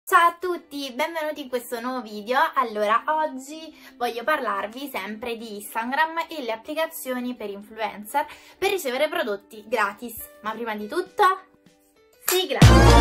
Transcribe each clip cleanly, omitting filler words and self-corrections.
Ciao a tutti, benvenuti in questo nuovo video. Allora, oggi voglio parlarvi sempre di Instagram e le applicazioni per influencer per ricevere prodotti gratis. Ma prima di tutto, sigla!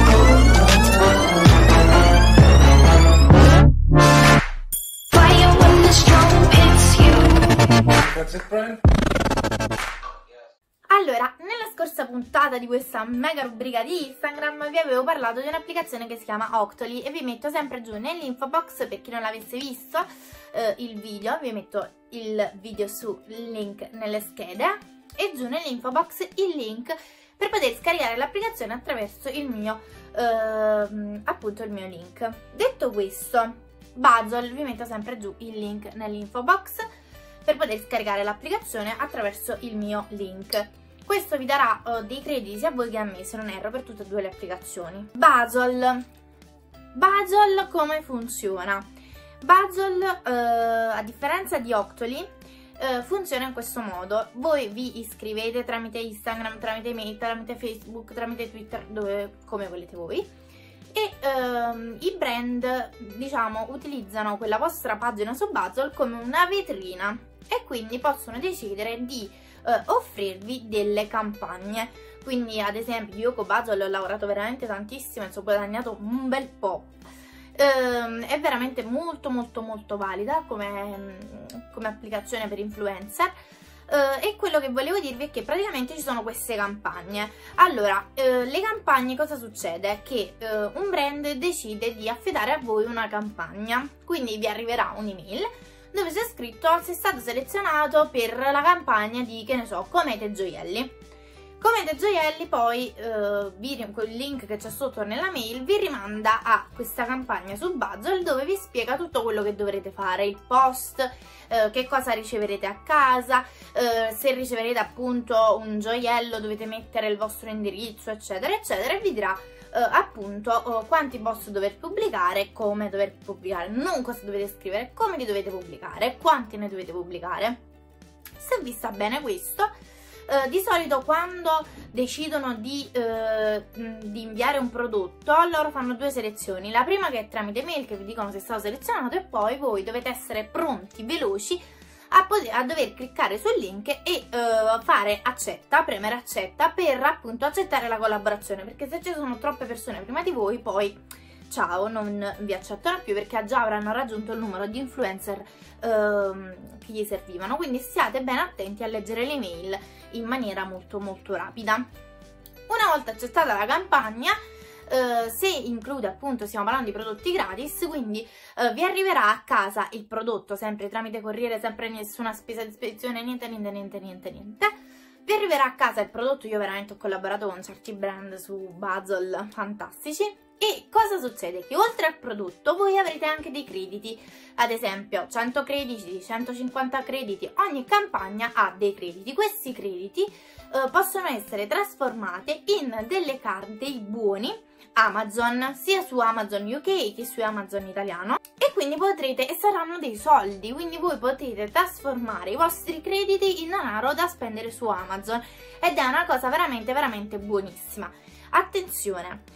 Allora, nella scorsa puntata di questa mega rubrica di Instagram vi avevo parlato di un'applicazione che si chiama Octoly e vi metto sempre giù nell'info box, per chi non l'avesse visto il video, vi metto il video sul link nelle schede e giù nell'info box il link per poter scaricare l'applicazione attraverso il mio, appunto il mio link. Detto questo, Buzzle, vi metto sempre giù il link nell'info box per poter scaricare l'applicazione attraverso il mio link. Questo vi darà dei crediti sia a voi che a me, se non erro, per tutte e due le applicazioni. Buzzle come funziona? Buzzle, a differenza di Octoly, funziona in questo modo. Voi vi iscrivete tramite Instagram, tramite email, tramite Facebook, tramite Twitter, come volete voi, e i brand, diciamo, utilizzano quella vostra pagina su Buzzle come una vetrina e quindi possono decidere di offrirvi delle campagne. Quindi ad esempio io con Buzzle ho lavorato veramente tantissimo e ci ho guadagnato un bel po'. È veramente molto valida come applicazione per influencer. E quello che volevo dirvi è che praticamente ci sono queste campagne. Allora, le campagne, cosa succede? Che un brand decide di affidare a voi una campagna, quindi vi arriverà un'email dove c'è scritto: sei stato selezionato per la campagna di, che ne so, Comete Gioielli. Comete Gioielli poi, il link che c'è sotto nella mail vi rimanda a questa campagna su Buzzle dove vi spiega tutto quello che dovrete fare, il post, che cosa riceverete a casa, se riceverete appunto un gioiello dovete mettere il vostro indirizzo, eccetera eccetera, e vi dirà appunto quanti post dover pubblicare, come dover pubblicare, non cosa dovete scrivere, come li dovete pubblicare, quanti ne dovete pubblicare. Se vi sta bene questo, di solito quando decidono di inviare un prodotto, loro fanno due selezioni. La prima, che è tramite mail, che vi dicono se è stato selezionato, e poi voi dovete essere pronti, veloci a dover cliccare sul link e premere accetta per appunto accettare la collaborazione, perché se ci sono troppe persone prima di voi poi ciao, non vi accettano più, perché già avranno raggiunto il numero di influencer che gli servivano. Quindi stiate ben attenti a leggere le mail in maniera molto rapida. Una volta accettata la campagna, se include, appunto, stiamo parlando di prodotti gratis, quindi vi arriverà a casa il prodotto sempre tramite corriere, sempre nessuna spesa di spedizione, niente. Vi arriverà a casa il prodotto. Io veramente ho collaborato con certi brand su Buzzle fantastici. E cosa succede? Che oltre al prodotto voi avrete anche dei crediti, ad esempio 100 crediti, 150 crediti, ogni campagna ha dei crediti. Questi crediti possono essere trasformati in delle card, dei buoni Amazon, sia su Amazon UK che su Amazon italiano, e quindi e saranno dei soldi, quindi voi potete trasformare i vostri crediti in denaro da spendere su Amazon, ed è una cosa veramente buonissima. Attenzione!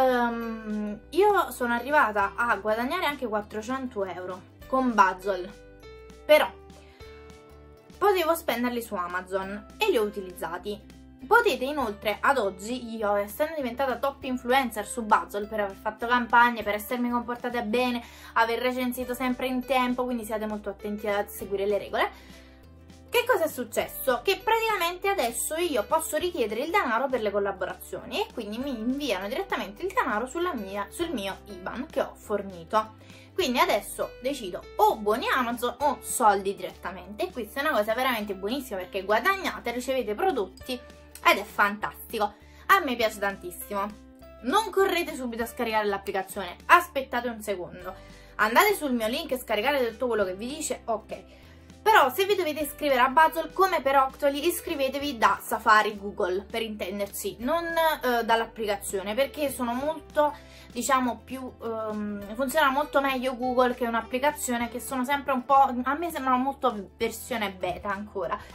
Io sono arrivata a guadagnare anche 400 euro con Buzzle, però potevo spenderli su Amazon e li ho utilizzati. Potete inoltre, ad oggi, io essendo diventata top influencer su Buzzle per aver fatto campagne, per essermi comportata bene, aver recensito sempre in tempo, quindi siate molto attenti a seguire le regole. Che cosa è successo? Che praticamente adesso io posso richiedere il denaro per le collaborazioni e quindi mi inviano direttamente il denaro sul mio IBAN che ho fornito. Quindi adesso decido o buoni Amazon o soldi direttamente, e questa è una cosa veramente buonissima perché guadagnate, ricevete prodotti ed è fantastico. A me piace tantissimo. Non correte subito a scaricare l'applicazione, aspettate un secondo, andate sul mio link e scaricate tutto quello che vi dice, ok. Però se vi dovete iscrivere a Buzzle, come per Octoly, iscrivetevi da Safari Google, per intenderci, non dall'applicazione, perché sono molto, diciamo, funziona molto meglio Google che un'applicazione, che sono sempre un po', a me sembrano molto versione beta ancora.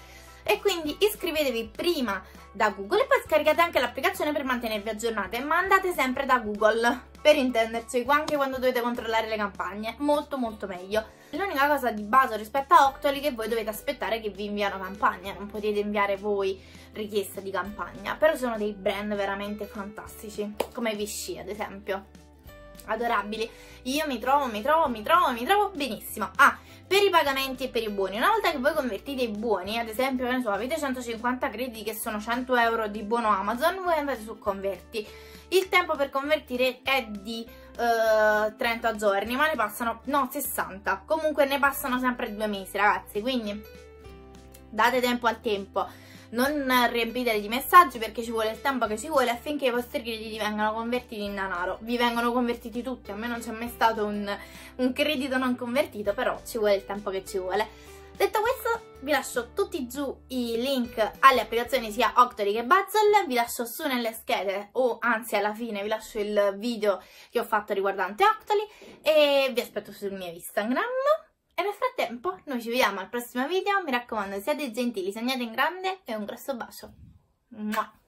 e quindi iscrivetevi prima da Google e poi scaricate anche l'applicazione per mantenervi aggiornate, ma andate sempre da Google, per intenderci, anche quando dovete controllare le campagne, molto molto meglio. L'unica cosa di base rispetto a Octoly è che voi dovete aspettare che vi inviano campagna, non potete inviare voi richiesta di campagna, però sono dei brand veramente fantastici, come Vichy ad esempio, adorabili. Io mi trovo benissimo. Per i pagamenti e per i buoni, una volta che voi convertite i buoni, ad esempio, che ne so, avete 150 crediti che sono 100 euro di buono Amazon, voi andate su converti. Il tempo per convertire è di 30 giorni, ma ne passano, no, 60. Comunque ne passano sempre 2 mesi, ragazzi, quindi date tempo al tempo. Non riempiteli di messaggi perché ci vuole il tempo che ci vuole affinché i vostri crediti vengano convertiti in denaro. Vi vengono convertiti tutti, a me non c'è mai stato un credito non convertito, però ci vuole il tempo che ci vuole. Detto questo, vi lascio tutti giù i link alle applicazioni sia Octoly che Buzzle, vi lascio su nelle schede, o anzi alla fine vi lascio il video che ho fatto riguardante Octoly e vi aspetto sul mio Instagram. E nel frattempo noi ci vediamo al prossimo video, mi raccomando siate gentili, sognate in grande e un grosso bacio. Mua.